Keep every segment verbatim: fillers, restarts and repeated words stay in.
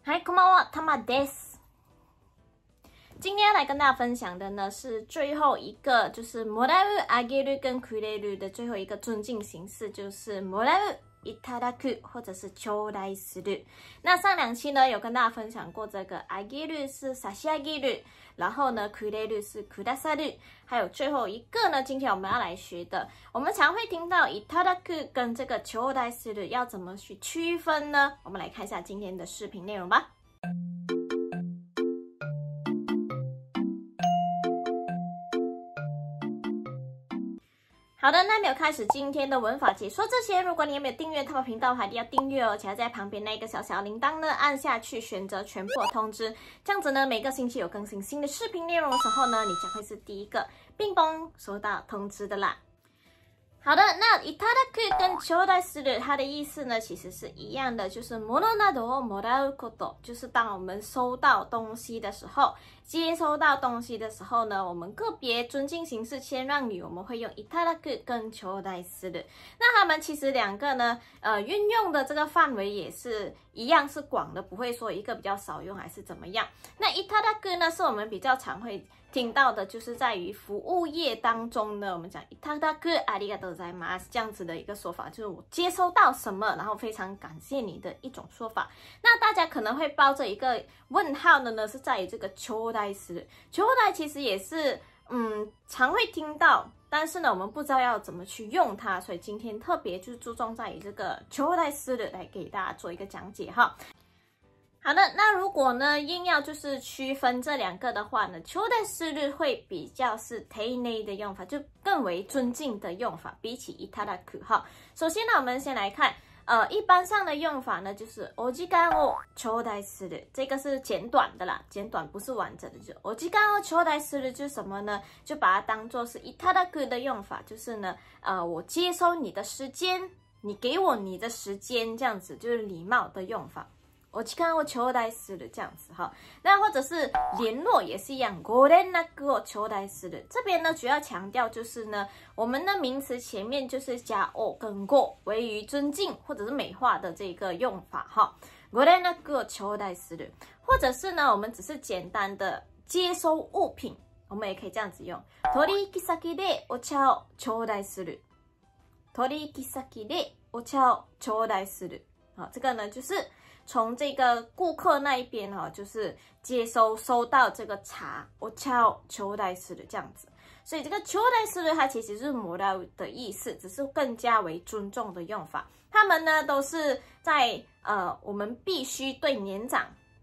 嗨，こんばんは、たまです。今天要来跟大家分享的呢是最后一个，就是もらう、あげる跟くれる的最后一个尊敬形式，就是もらう、いただく或者是頂戴する。那上两期呢有跟大家分享过这个あげる是差し上げる，然后呢くれる是くださる，还有最后一个呢，今天我们要来学的，我们常会听到いただく跟这个頂戴する要怎么去区分呢？我们来看一下今天的视频内容吧。好的，那没有开始今天的文法解说之前，如果你还没有订阅他们频道，还一定要订阅哦，且要在旁边那个小小铃铛呢按下去，选择全部通知，这样子呢，每个星期有更新新的视频内容的时候呢，你将会是第一个乒乓收到通知的啦。好的，那いただく跟頂戴する，它的意思呢其实是一样的，就是物などをもらうこと，就是当我们收到东西的时候，接收到东西的时候呢，我们个别尊敬形式谦让语，我们会用いただく跟頂戴する。那他们其实两个呢，呃，运用的这个范围也是一样是广的，不会说一个比较少用还是怎么样。那いただく呢，是我们比较常会听到的，就是在于服务业当中呢，我们讲いただくありがとうございます这样子的一个说法，就是我接收到什么，然后非常感谢你的一种说法。那大家可能会抱着一个问号的呢，是在于这个頂戴する。頂戴其实也是嗯常会听到，但是呢我们不知道要怎么去用它，所以今天特别就是注重在于这个頂戴する来给大家做一个讲解哈。好的，那如果呢硬要就是区分这两个的话呢，頂戴する会比较是丁寧的用法，就更为尊敬的用法，比起いただく哈。首先呢，我们先来看，呃，一般上的用法呢，就是お時間を頂戴する，这个是简短的啦，简短不是完整的，就是お時間を頂戴する就是什么呢？就把它当做是いただく的用法，就是呢，呃，我接收你的时间，你给我你的时间，这样子就是礼貌的用法。お時間を頂戴する这样子哈，那或者是联络也是一样，ご連絡を頂戴する。这边呢主要强调就是呢，我们的名词前面就是加お跟ご，为于尊敬或者是美化的这个用法哈。ご連絡を頂戴する，或者是呢，我们只是简单的接收物品，我们也可以这样子用。取引先でお茶を頂戴する。取引先でお茶を頂戴する。好，这个呢就是从这个顾客那一边哈、哦，就是接收收到这个茶，お茶を頂戴する这样子。所以这个頂戴する它其实是もらう的意思，只是更加为尊重的用法。他们呢都是在呃我们必须对年长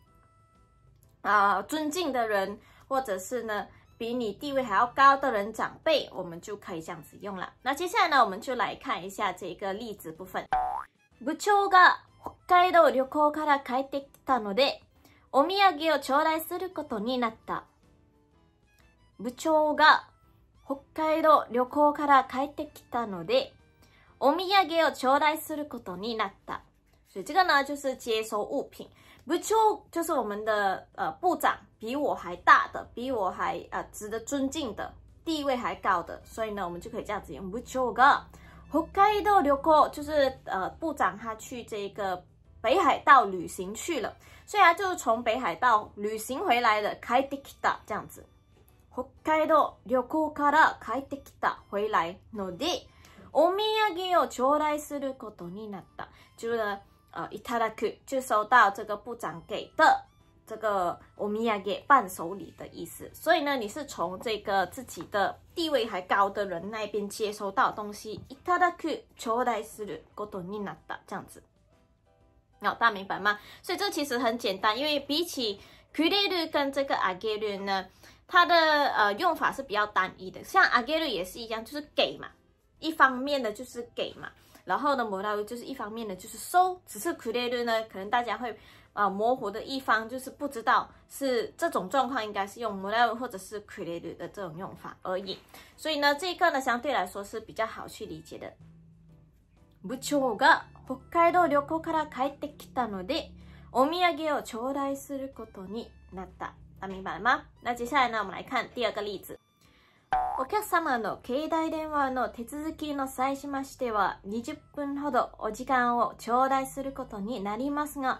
啊、呃、尊敬的人，或者是呢比你地位还要高的人长辈，我们就可以这样子用了。那接下来呢，我们就来看一下这个例子部分。部長が北海道旅行から帰ってきたので、お土産を頂戴することになった。部長が北海道旅行から帰ってきたので、お土産を頂戴することになった。所以这个呢就是接收物品。部長就是我们的呃部长，比我还大的，比我还呃值得尊敬的，地位还高的，所以呢我们就可以这样子用部長が北海道旅行，就是呃部长他去这个北海道旅行去了，所以他就是从北海道旅行回来的，帰ってきた这样子。北海道旅行から帰ってきた回来ので、お土産を頂戴することになった。就是呢呃いただく，就收到这个部长给的这个お土産伴手礼的意思。所以呢，你是从这个自己的地位还高的人那边接收到东西，いただく頂戴することになった这样子。好、哦，大家明白吗？所以这其实很简单，因为比起くれる跟这个あげる呢，它的呃用法是比较单一的。像あげる也是一样，就是给嘛，一方面的就是给嘛。然后呢，もらう就是一方面的就是收，只是くれる呢，可能大家会呃模糊的一方就是不知道是这种状况应该是用もらう或者是くれる的这种用法而已。所以呢，这个呢相对来说是比较好去理解的。部長が北海道旅行から帰ってきたので、お土産を頂戴することになった。大家明白了吗？那接下来呢，我们来看第二个例子。お客様の携帯電話の手続きの際しましては、にじゅっぷんほどお時間を頂戴することになりますが、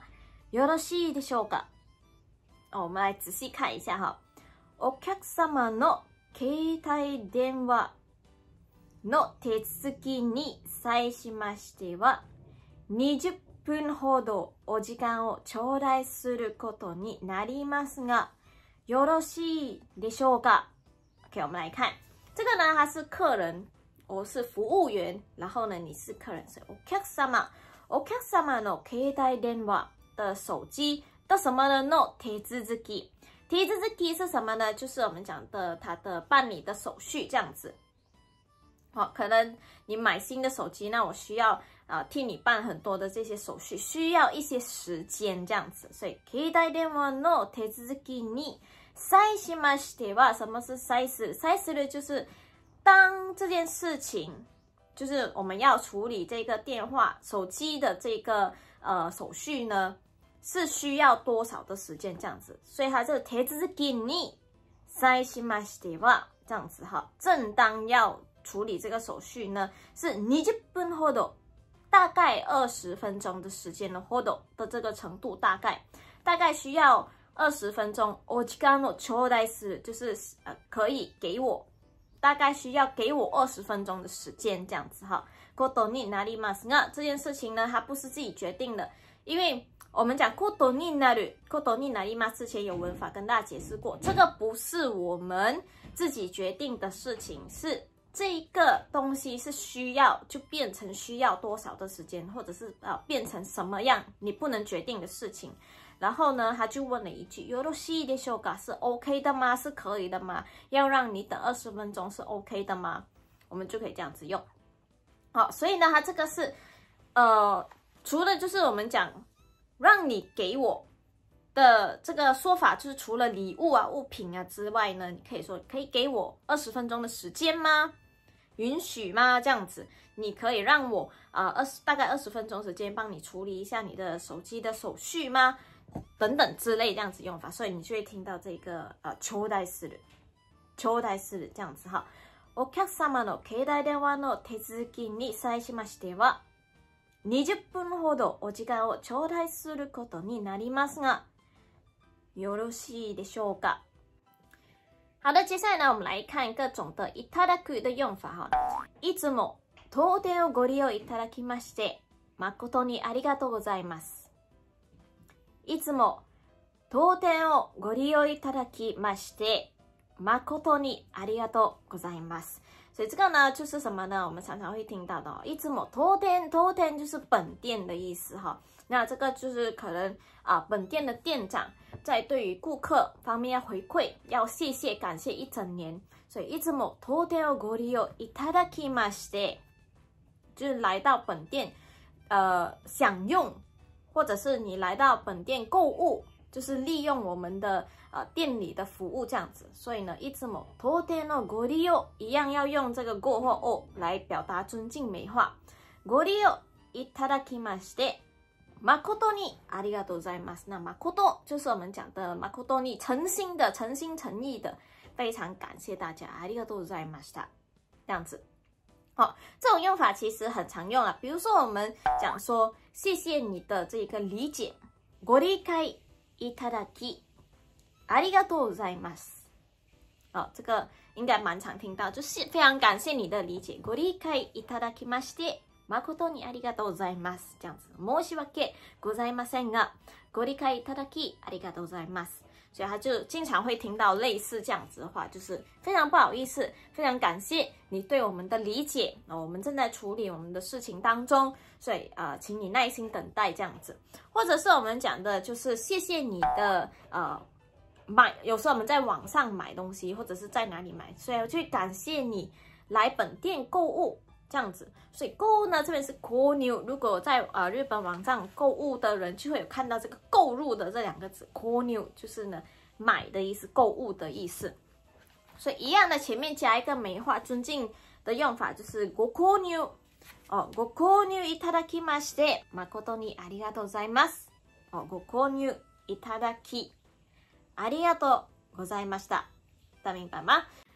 よろしいでしょうか？哦，我们来仔细看一下哈。お客様の携帯電話の手続きに際しましては、にじゅっぷんほどお時間を頂戴することになりますが、よろしいでしょうか？ OK， 我们来看这个呢，他是客人，我是服务员，然后呢，你是客人，所以お客様、お客様の携帯電話的手机的什么呢？の手続き。手続き是什么呢？就是我们讲的它的办理的手续这样子。好，可能你买新的手机，那我需要啊、呃、替你办很多的这些手续，需要一些时间这样子。所以携帯電話の手続きに際しましては，什么是際する？際する就是当这件事情，就是我们要处理这个电话手机的这个呃手续呢。是需要多少的时间这样子，所以它这个手続きに際しましては这样子哈，正当要处理这个手续呢，是にじゅっぷんほど，大概二十分钟的时间的ほど的这个程度，大概大概需要二十分钟。お時間を頂戴する就是呃可以给我，大概需要给我二十分钟的时间这样子哈。ことになりますが，这件事情呢，它不是自己决定的，因为我们讲ことになる、ことになります之前有文法跟大家解释过，这个不是我们自己决定的事情，是这个东西是需要就变成需要多少的时间，或者是呃变成什么样你不能决定的事情。然后呢，他就问了一句よろしいでしょうか？是 OK 的吗？是可以的吗？要让你等二十分钟是 OK 的吗？我们就可以这样子用。好，所以呢，它这个是呃除了就是我们讲。让你给我的这个说法，就是除了礼物啊、物品啊之外呢，你可以说可以给我二十分钟的时间吗？允许吗？这样子，你可以让我啊二十大概二十分钟时间帮你处理一下你的手机的手续吗？等等之类这样子用法，所以你就会听到这个呃頂戴する、頂戴する这样子哈。お客様の携帯電話の手続きに際しましては。にじゅっぷんほどお時間を頂戴することになりますが、よろしいでしょうか？好的，接下来呢，我们来看各种的いただく的用法哈。いつも当店をご利用いただきまして、誠にありがとうございます。いつも当店をご利用いただきまして、誠にありがとうございます。所以这个呢，就是什么呢？我们常常会听到的、哦，いつも当店，当店就是本店的意思哈。那这个就是可能啊，本店的店长在对于顾客方面要回馈，要谢谢、感谢一整年。所以いつも当店をご利用いただきまして，就是来到本店，呃，享用，或者是你来到本店购物，就是利用我们的。呃，店里的服务这样子，所以呢，いつも当店のご利用一样要用这个ご或お来表达尊敬美化。ご利用いただきまして、誠にありがとうございます。那誠就是我们讲的誠に诚心的、诚心诚意的，非常感谢大家，ありがとうございました。这样子，好、哦，这种用法其实很常用啊。比如说我们讲说，谢谢你的这个理解，ご理解いただき。ありがとうございます。哦，这个应该蛮常听到，就是非常感谢你的理解。ご理解いただきまして、誠にありがとうございます。这样子，申し訳ございませんが、ご理解いただきありがとうございます。所以他就经常会听到类似这样子的话，就是非常不好意思，非常感谢你对我们的理解。哦，我们正在处理我们的事情当中，所以啊、呃，请你耐心等待这样子。或者是我们讲的，就是谢谢你的呃。买有时候我们在网上买东西，或者是在哪里买，所以我就感谢你来本店购物这样子。所以购物呢，这边是購入。如果在呃日本网站购物的人，就会有看到这个购入的这两个字，購入就是呢买的意思，购物的意思。所以一样的，前面加一个美化尊敬的用法，就是ご購入哦，ご購入いただきまして誠にありがとうございます。哦，ご購入いただき。ありがとうございました。大家明白吗？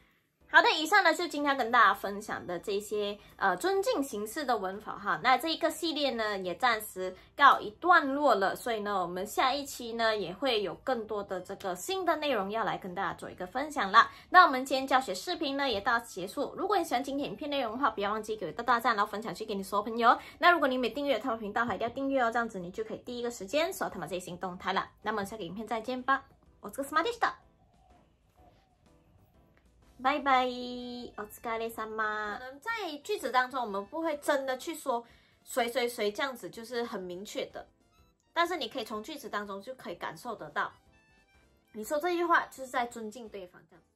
好的，以上呢是今天跟大家分享的这些呃尊敬形式的文法哈。那这一个系列呢也暂时告一段落了，所以呢我们下一期呢也会有更多的这个新的内容要来跟大家做一个分享啦。那我们今天教学视频呢也到此结束。如果你喜欢今天影片内容的话，不要忘记给我一个大赞，然后分享去给你所有朋友。那如果你没订阅他们频道，还一定要订阅哦，这样子你就可以第一个时间收到他们最新动态了。那么下个影片再见吧，我是个 Smart でした。拜拜，お疲れ様。可能在句子当中，我们不会真的去说谁谁谁这样子，就是很明确的。但是你可以从句子当中就可以感受得到，你说这句话就是在尊敬对方这样子。